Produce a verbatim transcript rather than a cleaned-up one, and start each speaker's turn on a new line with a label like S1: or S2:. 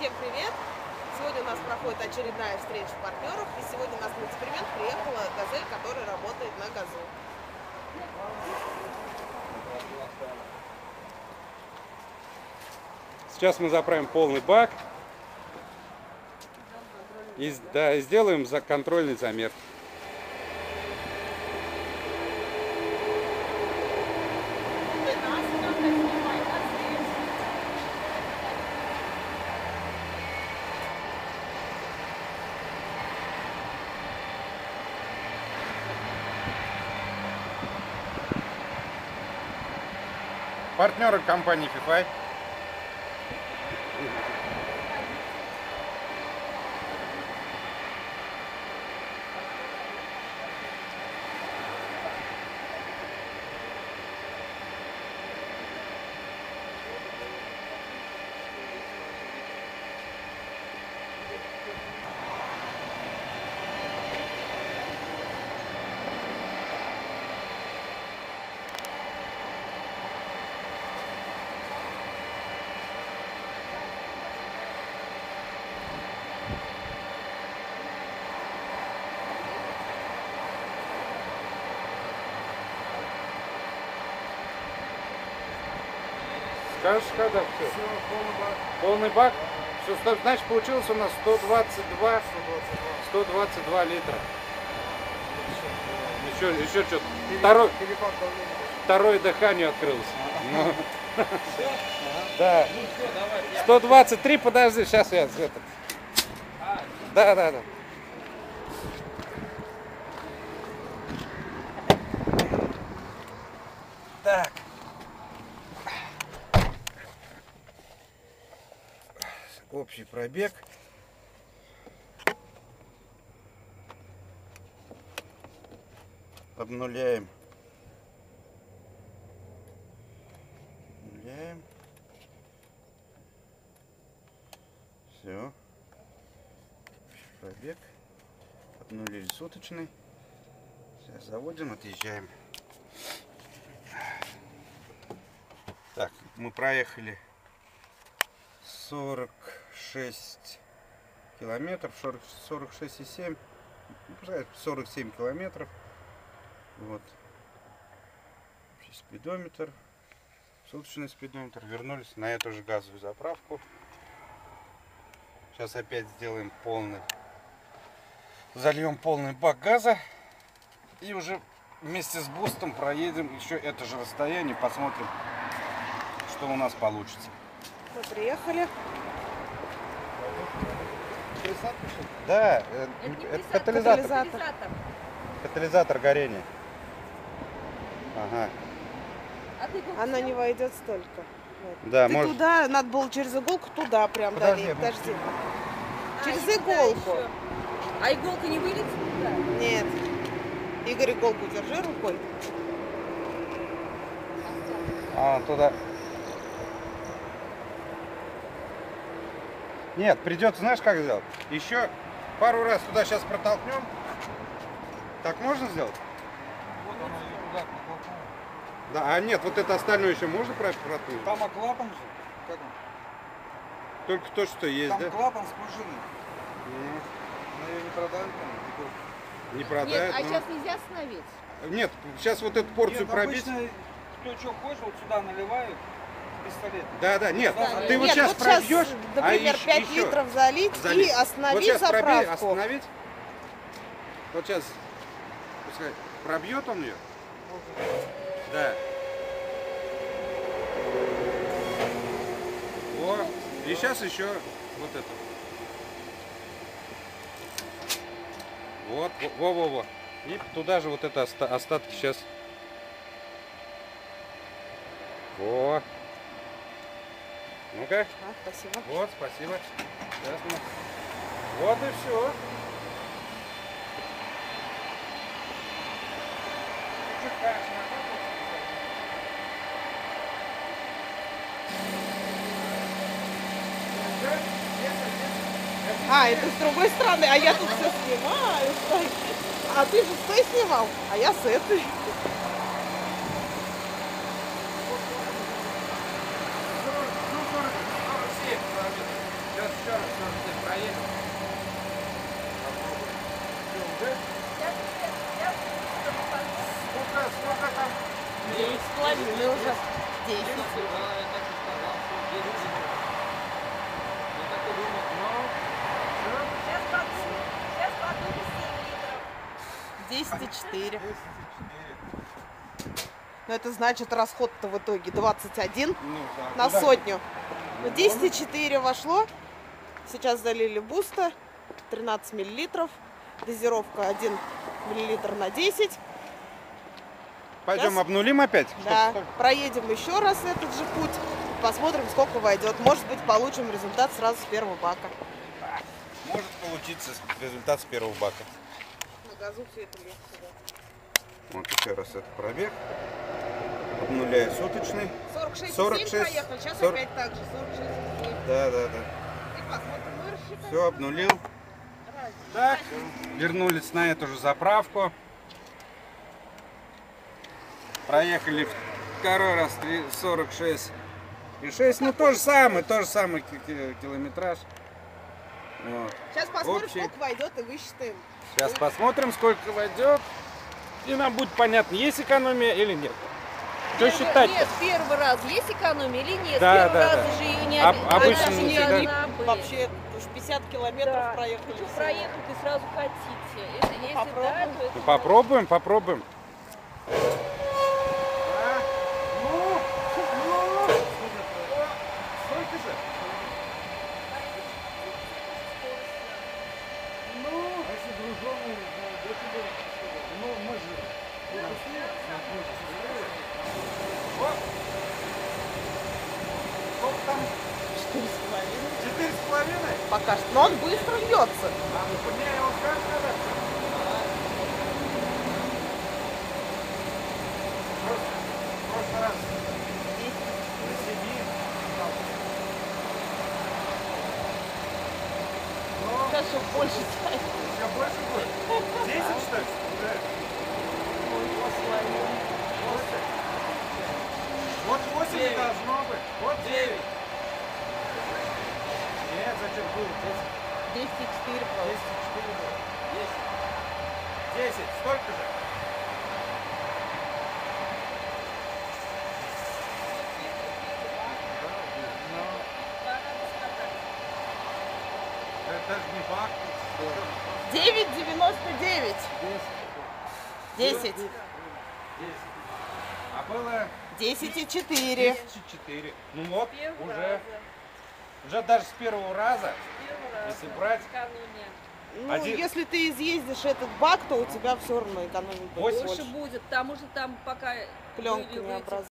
S1: Всем привет! Сегодня у нас проходит очередная встреча партнеров, и сегодня у нас на эксперимент приехала «Газель», которая работает на газу.
S2: Сейчас мы заправим полный бак и, да, и сделаем за контрольный замер. Партнеры компании Фифай. Скажешь, когда все?
S3: Все, полный бак.
S2: Полный бак? Все, сто, значит, получилось у нас сто двадцать два, сто двадцать два литра. Еще, еще что-то. Второй, второе дыхание открылось. Да. сто двадцать три, подожди, сейчас я этот. Да, да, да. Так. Общий пробег. Обнуляем. Обнуляем. Все. Пробег. Обнулили суточный. Сейчас заводим, отъезжаем. Так, мы проехали сорок шесть километров, сорок шесть и семь, сорок семь километров. Вот. Спидометр, суточный спидометр. Вернулись на эту же газовую заправку. Сейчас опять сделаем полный, зальем полный бак газа и уже вместе с бустом проедем еще это же расстояние, посмотрим, что у нас получится.
S1: Мы приехали.
S2: Да, э,
S4: Это,
S2: это
S1: катализатор.
S2: катализатор. Катализатор горения. Ага.
S4: А ты как
S1: Она
S4: сел?
S1: не войдет столько. Вот.
S2: Да,
S1: Ты
S2: может.
S1: туда, надо было через иголку туда прям
S2: Подожди,
S1: дали.
S2: я
S1: Подожди.
S4: А,
S1: Через
S4: и туда
S1: иголку.
S4: еще. А иголка не вылетит туда?
S1: Нет. Игорь, иголку держи рукой.
S2: А, туда. Нет, придется, знаешь, как сделать? Еще пару раз туда сейчас протолкнем. Так можно сделать?
S3: Вот оно и туда протолкнуло.
S2: Да, а нет, вот это остальное еще можно проткнуть?
S3: Там а клапан же. Как он?
S2: Только то, что есть,
S3: Там
S2: да?
S3: клапан с пружиной.
S2: Ну,
S3: Но ее не продали там.
S2: не
S4: Нет,
S2: продают.
S4: а
S2: но-
S4: сейчас нельзя остановить?
S2: Нет, сейчас вот эту порцию
S3: Нет,
S2: пробить.
S3: обычно кто что хочет, вот сюда наливают пистолет.
S2: Да, да, нет,
S3: Да,
S2: ты вот
S1: Нет,
S2: сейчас
S1: вот сейчас,
S2: пробьешь,
S1: например,
S2: а
S1: пять
S2: еще-
S1: литров залить,
S2: залить.
S1: и остановить
S2: вот сейчас пробей,
S1: заправку.
S2: остановить. Вот сейчас, пускай пробьет он ее. Да. Во. И сейчас еще вот это. Вот, во-во-во. И туда же вот это оста- остатки сейчас. Во. Ну-ка.
S1: А, спасибо.
S2: Вот, спасибо. Сейчас мы... Вот и все.
S1: А, это с другой стороны, а я тут все снимаю. Стой. А ты же с той снимал, а я с этой.
S2: Сейчас еще раз
S1: десять и четыре. Но это значит расход-то в итоге двадцать один
S2: Ну, да,
S1: на
S2: куда?
S1: сотню. Ну, десять и четыре вошло. Сейчас залили буста. тринадцать миллилитров. Дозировка один миллилитр на десять.
S2: Пойдем
S1: Сейчас-
S2: обнулим опять?
S1: Да.
S2: Чтоб-
S1: Проедем еще раз этот же путь. Посмотрим, сколько войдет. Может быть, получим результат сразу с первого бака.
S2: Может получиться результат с первого бака.
S1: На газу все это легче, да.
S2: Вот еще раз этот пробег. Обнуляю суточный.
S1: сорок шесть
S2: сорок
S1: семь
S2: шесть,
S1: проехал. Сейчас
S2: сорок.
S1: опять так же. сорок шесть семь.
S2: Да, да, да.
S1: И посмотрим, мы рассчитаем.
S2: Все, обнулил. Так, вернулись на эту же заправку. Проехали второй раз три- сорок шесть и шесть. Ну, то же самое, то же самое ки- ки- километраж. Вот.
S1: Сейчас посмотрим,
S2: Общий.
S1: сколько войдет, и высчитаем.
S2: Сейчас посмотрим, сколько войдет. И нам будет понятно, есть экономия или нет. Что
S4: Первый-
S2: считать?
S4: Нет, первый раз есть экономия или нет?
S2: Да,
S4: Первый
S2: да,
S4: раз
S2: да.
S4: же ее не
S2: Об-
S4: оби-
S2: обычно
S4: она же
S2: не
S4: не
S2: всегда.
S4: должна быть.
S1: Вообще, уж пятьдесят километров
S4: Да.
S1: проехали.
S4: Хочу
S1: всего.
S4: проехать и сразу хотите. Если, если да,
S1: попробуем.
S4: то это
S2: Ну, попробуем, попробуем.
S1: Четыре с половиной.
S2: Четыре с половиной?
S1: Пока что. Но он быстро льется.
S2: А ну поменяй его как надо. В прошлый раз на семи.
S1: Сейчас еще больше станет.
S2: Еще больше будет? Десять что ли? Да. Вот восемь не должно быть. Вот девять. Нет, зачем было? Десять.
S1: десять и четыре просто.
S2: Десять и четыре было. Десять. Десять. Столько же. Это же не бак.
S1: девять девяносто девять. десять.
S2: Десять. А было
S1: десять и четыре.
S2: десять и четыре. Ну вот,
S4: первый
S2: уже,
S4: раз.
S2: уже даже с первого раза,
S4: Первый раз.
S2: если брать,
S4: Экономия.
S1: Ну,
S2: Один-
S1: если ты изъездишь этот бак, то у тебя все равно экономика
S2: Восемь.
S1: больше.
S4: Больше будет, потому что там пока
S1: Пленка не
S4: вывели в этих,
S1: образуется.